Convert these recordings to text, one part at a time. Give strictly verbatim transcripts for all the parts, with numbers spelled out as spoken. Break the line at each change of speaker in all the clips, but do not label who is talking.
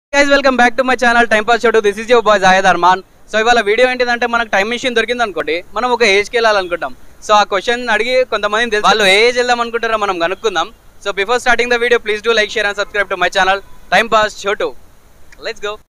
guys, welcome back to my channel Time Pass Chotu. This is your boy Zayed Arman. So ఇవాళ video ఏంటిదంటే మనకు time machine దొరికింది అనుకోండి, మనం ఒక ఏజ్కి వెళ్ళాలనుకుంటాం. సో ఆ క్వశ్చన్ అడిగి కొంతమంది తెలుసు వాళ్ళు ఏ ఏజ్ వెళ్దాం అనుకుంటారో మనం కనుక్కుందాం. So before starting the video please do like, share and subscribe to my channel time pass Chotu. Let's go.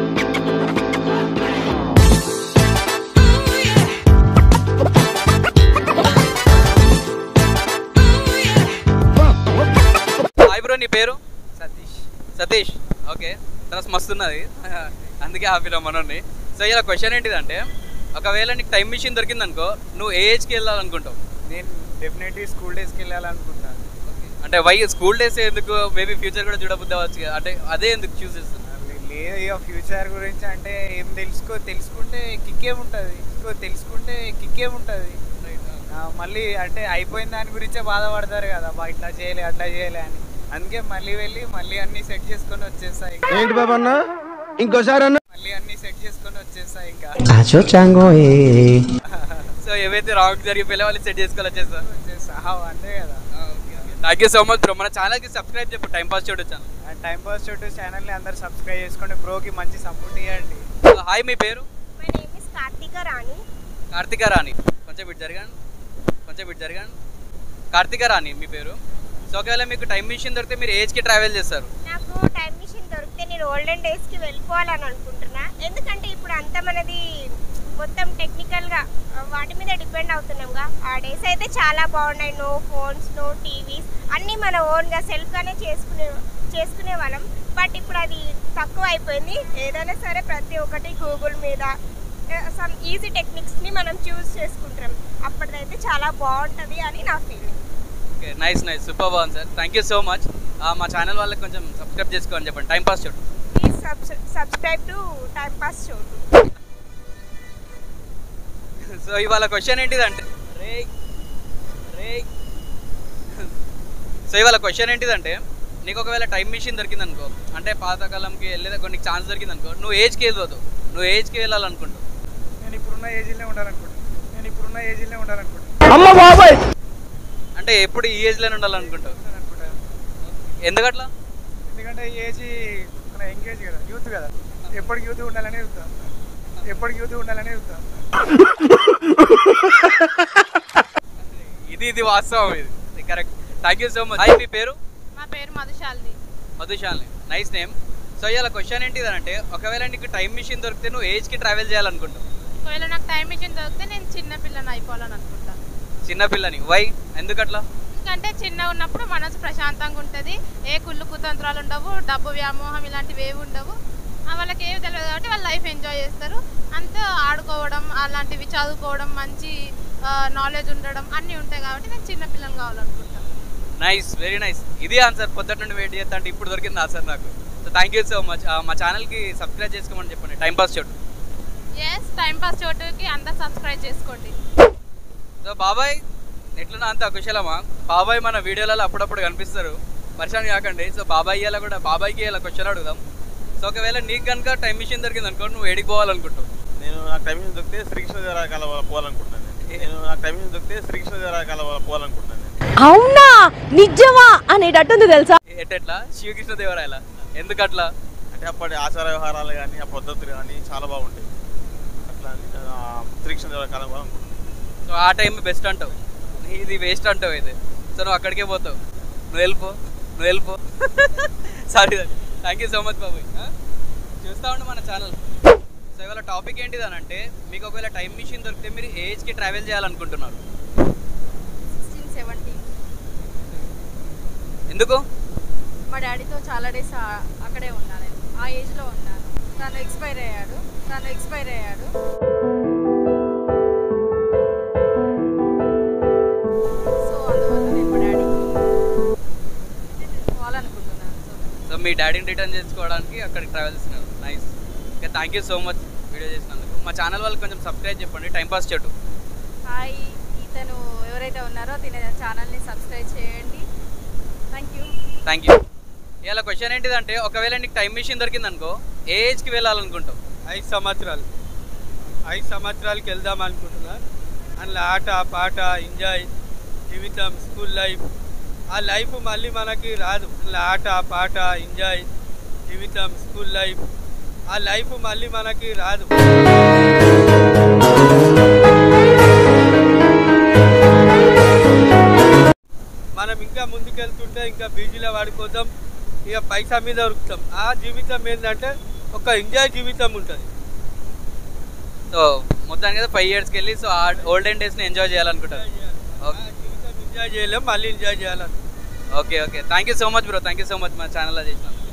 Hi bro, నీ పేరు?
సతీష్.
సతీష్, ఓకే. తర్వాత మస్తున్నది అందుకే ఆపిరా మనోని. సో ఇలా క్వశ్చన్ ఏంటిదంటే, ఒకవేళ నీకు టైం మిషన్ దొరికింది అనుకో, నువ్వు ఏ ఏజ్కి వెళ్ళాలనుకుంటావు?
నేను డెఫినెట్లీ స్కూల్ డేస్కి వెళ్ళాలనుకుంటాను.
అంటే వై స్కూల్ డేస్ ఎందుకు? మేబీ ఫ్యూచర్ కూడా చూడబుద్ది అవ్వచ్చు, అంటే అదే ఎందుకు చూస్ చేస్తాను?
లేదు, ఇక ఫ్యూచర్ గురించి అంటే ఏం తెలుసుకో తెలుసుకుంటే కిక్ ఏముంటుంది, తెలుసుకుంటే కిక్ ఏముంటుంది. మళ్ళీ అంటే అయిపోయిన దాని గురించే బాధపడతారు కదా, బా ఇట్లా చేయలే అట్లా చేయలే అని. అందుకే మళ్ళీ వెళ్ళి మళ్ళీ అన్ని సెట్ చేసుకొని వచ్చేస్తాయి.
ఏంటి బాబా అన్న ఇంకోసారి అన్న
మళ్ళీ అన్ని సెట్ చేసుకొని వచ్చేస్తాయి ఇంకా.
సో ఏవైతే రాంగ్ జరిగిపోయా వాళ్ళు సెట్ చేసుకోవాలి వచ్చేస్తా
వచ్చేస్తా అంతే కదా.
Thank you so much bro. మన ఛానల్కి సబ్స్క్రైబ్ చెప్పు, టైం పాస్ చూడు ఛానల్.
అండ్ టైం పాస్ చుట్టూ ఛానల్ని అందరు సబ్స్క్రైబ్ చేసుకోండి, బ్రోకి మంచి సపోర్ట్ ఇవ్వండి.
హాయ్, మీ పేరు?
My name is Karthika Rani.
Karthika Rani, కొంచెం ఇటు జరగండి, కొంచెం ఇటు జరగండి. కార్తిక రాణి మీ పేరు. సో ఒకవేళ మీకు టైం మిషన్ దొరికితే మీరు ఏజ్కి ట్రావెల్ చేస్తారు?
నాకు టైం మిషన్ దొరికితే నేను ఓల్డెన్ డేస్కి వెళ్ళిపోవాలని అనుకుంటున్నా. ఎందుకంటే ఇప్పుడు అంతా మనది మొత్తం టెక్నికల్గా వాటి మీద డిపెండ్ అవుతున్నాంగా. ఆ డేస్ అయితే చాలా బాగున్నాయి. నో ఫోన్స్, నో టీవీస్, అన్నీ మన ఓన్గా సెల్ఫ్గానే చేసుకునే చేసుకునే వాళ్ళం. బట్ ఇప్పుడు అది తక్కువ అయిపోయింది. ఏదైనా సరే ప్రతి ఒక్కటి గూగుల్ మీద సమ్ ఈజీ టెక్నిక్స్ని మనం చూస్ చేసుకుంటాం. అప్పటిదైతే చాలా బాగుంటుంది అని నా feeling.
Okay, nice nice, super బాగుంది sir. Thank you so much. మా ఛానల్ వాళ్ళకి కొంచెం సబ్స్క్రైబ్ చేసుకోమని చెప్పండి, టైం పాస్ చూడు.
Please subscribe to time pass Chotu.
So ఇవాళ క్వశ్చన్ ఏంటిదంటే రే రే సో ఇవాళ క్వశ్చన్ ఏంటిదంటే, నీకు ఒకవేళ టైం మిషన్ దొరికింది అనుకో, అంటే పాతకాలంకి వెళ్ళేదా కొన్ని ఛాన్స్ దొరికింది అనుకో, నువ్వు ఏజ్కి వెళ్ళదు, నువ్వు ఏజ్కి వెళ్ళాలనుకుంటావు?
నేను ఇప్పుడున్న ఏజ్లోనే ఉండాలనుకుంటున్నాను. నేను ఇప్పుడున్న ఏజ్లోనే ఉండాలనుకుంటున్నాను.
అంటే ఎప్పుడు ఈ ఏజ్లోనే ఉండాలనుకుంటావు? ఎందుకట్లా?
ఎందుకంటే ఈ ఏజ్ మన ఎంగేజ్ కదా, యూత్ కదా, ఎప్పటికి యూత్ ఉండాలనే చూస్తాం, ఎప్పటికి యూత్ ఉండాలనే చూస్తాం.
ఇది ఇది వాస్తవం, ఇది correct. Thank you so much. Hi, మీ పేరు?
మా పేరు Madhushalini.
Madhushalini, nice name. So ఇలా క్వశ్చన్ ఏంటిదంటే, ఒకవేళ నీకు టైం మిషన్ దొరికితే నువ్వు ఏజ్కి ట్రావెల్ చేయాలనుకుంటావు?
ఒకవేళ నాకు టైం మిషన్ దొరికితే నేను చిన్న పిల్లని అయిపోవాలని అనుకుంటాను.
చిన్నపిల్లని, వై? ఎందుకట్లా?
ఎందుకంటే చిన్న ఉన్నప్పుడు మనసు ప్రశాంతంగా ఉంటుంది, ఏ కుళ్ళు కుతంత్రాలు ఉండవు, డబ్బు వ్యామోహం ఇలాంటివి ఏవి ఉండవు. వాళ్ళకి ఏవి తెలియదు కాబట్టి వాళ్ళ లైఫ్ ఎంజాయ్ చేస్తారు. అంతా ఆడుకోవడం, అలాంటివి చదువుకోవడం, మంచి నాలెడ్జ్ ఉండడం అన్నీ ఉంటాయి కాబట్టి నేను చిన్న పిల్లని కావాలనుకుంటాను.
Nice, very nice. ఇది ఆన్సర్. పొద్దున్న నుండి వెయిట్ చేస్తా అంటే ఇప్పుడు దొరికింది ఆన్సర్ నాకు. So thank you so much. మా ఛానల్కి సబ్స్క్రైబ్ చేసుకోమని చెప్పండి, time pass Chotu.
Yes, time pass చోటుకి అందరు సబ్స్క్రైబ్ చేసుకోండి.
సో బాబాయ్ ఎట్లున్నా అంత కుశలమా? బాబాయ్ మన వీడియోలలో అప్పుడప్పుడు కనిపిస్తారు, పరిశాన్ కాకండి. సో బాబాయ్ ఇలా కూడా బాబాయ్కి ఇలా క్వశ్చన్ అడుగుదాం. సో ఒకవేళ నీకు కనుక టైం మిషన్ దొరికింది అనుకో, నువ్వు ఏడికి పోవాలనుకుంటావు?
నేను నాకు టైం మిషన్ దొరికితే శ్రీకృష్ణ దేవరాయల పోవాలనుకుంటున్నాను. నేను నాకు టైం మిషన్ దొరికితే శ్రీకృష్ణ దేవరాయల పోవాలనుకుంటున్నాను.
అవునా, నిజమా అనేటట్టుంది తెలుసా?
ఎట్టెట్లా? శ్రీకృష్ణ దేవరాయల ఎందుకట్లా?
అంటే అప్పటి ఆచార వ్యవహారాలు కానీ ఆ పద్ధతులు కానీ చాలా బాగుంటాయి. అట్లా శ్రీకృష్ణ దేవరాయల కాలం పోవాలనుకుంటున్నాను.
సో ఆ టైం బెస్ట్ అంటావు, ఇది వేస్ట్ అంటావు అయితే. సో నువ్వు అక్కడికే పోతావు, నువ్వు వెళ్ళిపో, నువ్వు వెళ్ళిపో. Sorry sir, thank you so much బాబాయ్. చూస్తూ ఉండు మన ఛానల్. సో ఇవాళ టాపిక్ ఏంటిది అని అంటే, మీకు ఒకవేళ టైం మిషన్ దొరికితే మీరు ఏజ్కి ట్రావెల్ చేయాలనుకుంటున్నారు?
Sixteen seventeen.
ఎందుకు?
మా డాడీతో చాలా డేస్ అక్కడే ఉన్నాను, నేను ఆ ఏజ్లో ఉన్నాను. తను ఎక్స్పైర్ అయ్యాడు తను ఎక్స్పైర్ అయ్యాడు సో అందువల్ల నేను మా డాడీకి పోవాలనుకుంటున్నాను.
సో మీ డాడీని రిటర్న్ చేసుకోవడానికి అక్కడికి ట్రావెల్ చేస్తున్నారు. Nice. Okay, thank you so much video చేసినందుకు. మా ఛానల్ వాళ్ళకి కొంచెం సబ్స్క్రైబ్ చెప్పండి, టైం పాస్ చెట్టు.
హాయ్, ఇతను ఎవరైతే ఉన్నారో తిన ఛానల్ని సబ్స్క్రైబ్ చేయండి. Thank you.
Thank you. ఇలా క్వశ్చన్ ఏంటిదంటే, ఒకవేళ నీకు టైం మిషన్ దొరికింది అనుకో, ఏ ఏజ్కి వెళ్ళాలనుకుంటావు?
ఐదు సంవత్సరాలు ఐదు సంవత్సరాలకి వెళ్దాం అనుకుంటున్నా. అందులో ఆట పాట ఎంజాయ్ జీవితం, స్కూల్ లైఫ్, ఆ లైఫ్ మళ్ళీ మనకి రాదు. అందులో ఆట పాట ఎంజాయ్
జీవితం స్కూల్ లైఫ్ ఆ లైఫ్ మళ్ళీ మనకి రాదు. మనం ఇంకా ముందుకెళ్తుంటే ఇంకా బీజీలో వాడుకోదాం, ఇక పైసా మీద దొరుకుతాం. ఆ జీవితం ఏంటంటే ఒక ఎంజాయ్ జీవితం ఉంటుంది.
సో మొత్తానికి ఫైవ్ ఇయర్స్కి వెళ్ళి సో ఆ ఓల్డెన్ డేస్ని ఎంజాయ్ చేయాలనుకుంటారు.
జీవితం ఎంజాయ్ చేయలేం, మళ్ళీ ఎంజాయ్ చేయాలని.
Okay okay thank you so much bro, thank you so much మా ఛానల్లో చేసినాం.